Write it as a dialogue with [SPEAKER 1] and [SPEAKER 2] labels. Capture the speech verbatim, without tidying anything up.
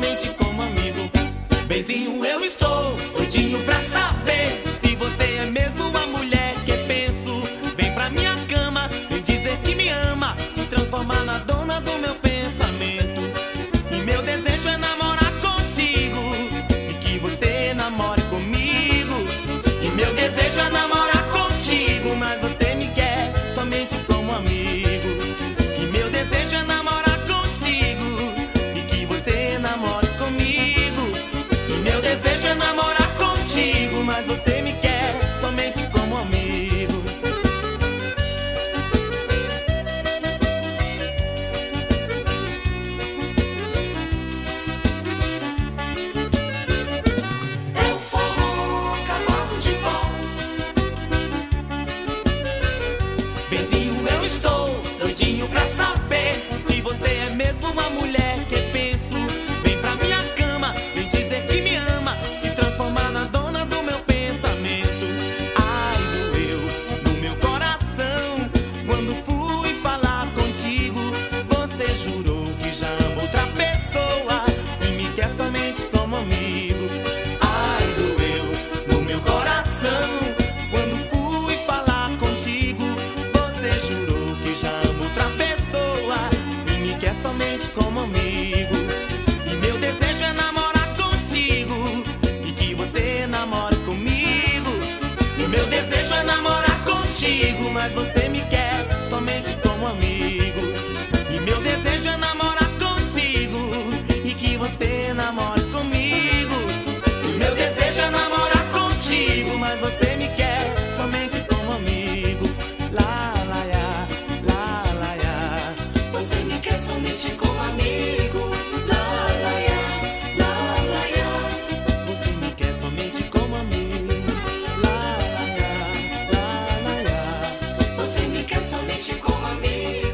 [SPEAKER 1] somente como amigo. Benzinho, eu estou doidinho pra saber se você é mesmo uma mulher que penso. Vem pra minha cama, vem dizer que me ama, se transformar na dona do meu pensamento. E meu desejo é namorar contigo e que você namore comigo. E meu desejo é namorar contigo, mas você me quer somente como amigo. E meu desejo é namorar contigo e que você namore comigo. E meu desejo é namorar contigo, mas você me quer somente como amigo.
[SPEAKER 2] É o forró, cavalo de pau.
[SPEAKER 1] Benzinho, eu estou doidinho pra saber se você é mesmo uma mulher que penso. Vem pra minha cama, vem dizer que me ama, se transformar na dona do meu pensamento. Ai, doeu no meu coração quando fui falar contigo. Você jurou que já ama outra pessoa e me quer somente como amigo. Ai, doeu no meu coração quando fui falar contigo. Você jurou que já ama outra pessoa e me quer somente como amigo. E meu desejo é namorar contigo e que você namore comigo. E meu desejo é namorar contigo, mas você me quer somente como amigo. E meu desejo é namorar contigo e que você namore comigo. E meu desejo é namorar contigo, mas você me quer somente como amigo. Lá, lá, ya, lá, lá, ya.
[SPEAKER 2] Você me quer somente como amigo. Lá, lá, ya, lá, lá, ya.
[SPEAKER 1] Você me quer somente como amigo. Lá, lá, ya, lá, lá, ya.
[SPEAKER 2] Você me quer somente como amigo.